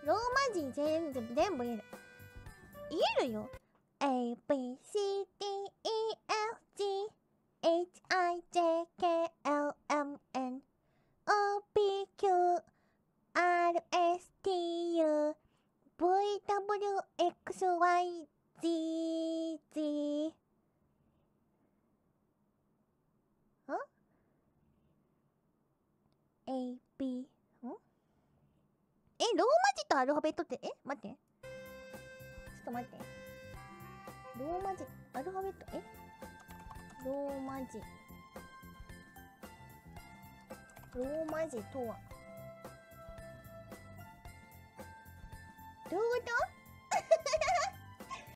ローマ字全部言える。言えるよ。A, B, C, D, E, F, G, H, I, J, K, L, M, N, O, P, Q, R, S, T, U, V, W, X, Y, Z, Z。A, B、ローマ字とアルファベットって、待って。ちょっと待って。ローマ字、アルファベット、ローマ字。ローマ字とは。どういうこと？